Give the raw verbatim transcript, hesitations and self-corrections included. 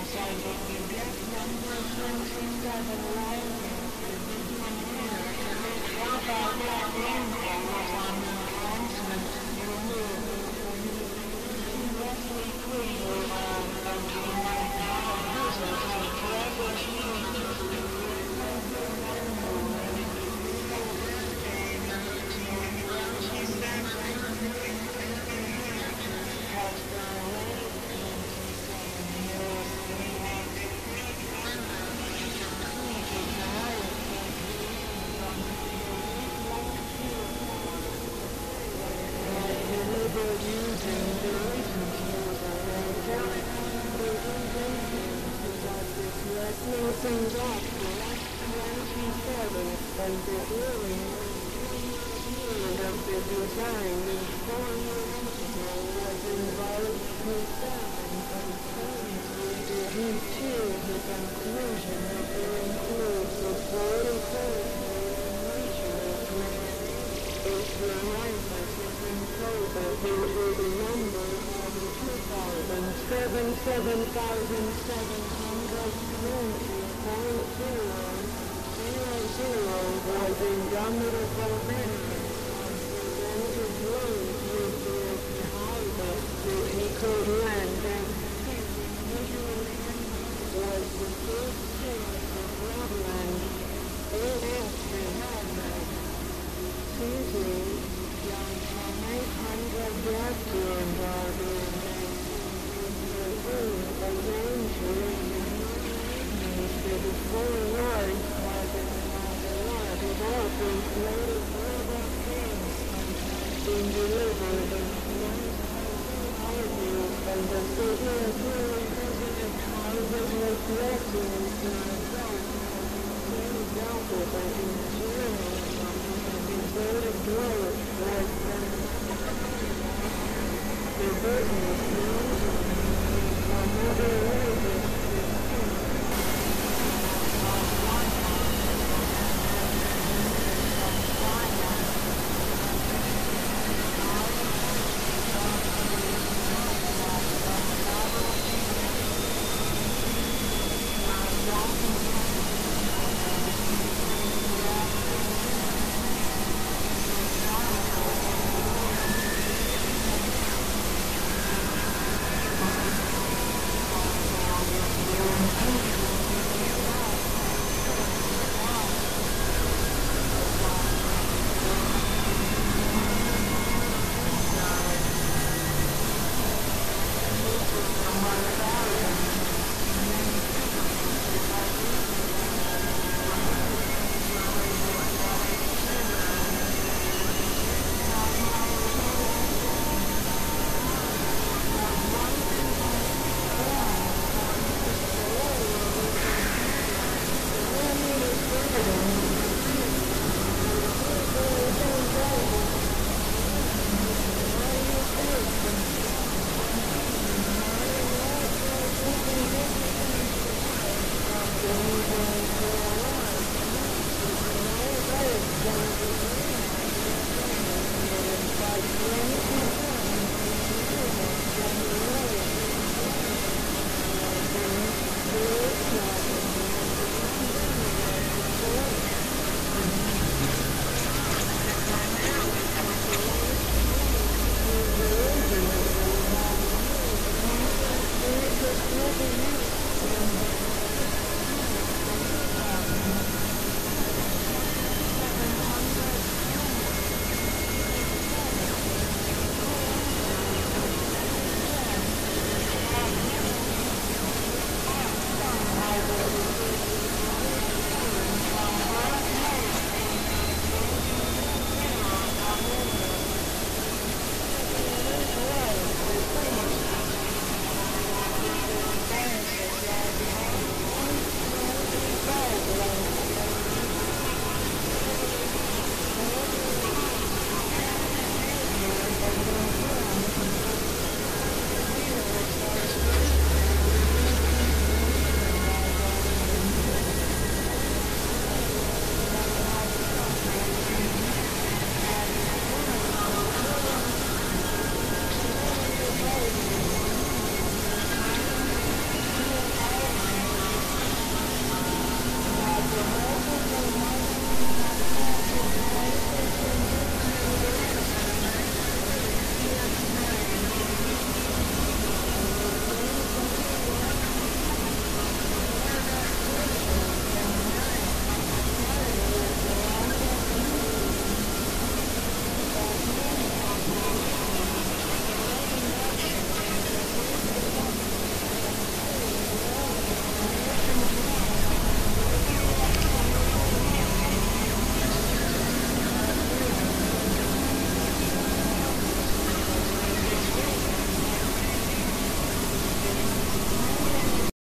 things off the last twenty-seven and the early period of the design in foreign was involved with seven concerns with the into the conclusion of the includes the border code nature of man. If the license is encoded into the number of two thousand seven seven thousand seven hundred twenty point zero zero zero was indomitable management and to close with the harvest to encode land and visually was the first series of rubberland all after helmet. Seasoning down from eight hundred after and rather than the room arranged to the full life was a lot of often floated rubber things being delivered in most houses and the circulatory visited houses reflecting the results very doubtful in Germany the voted growth was the business news another latest Thank you.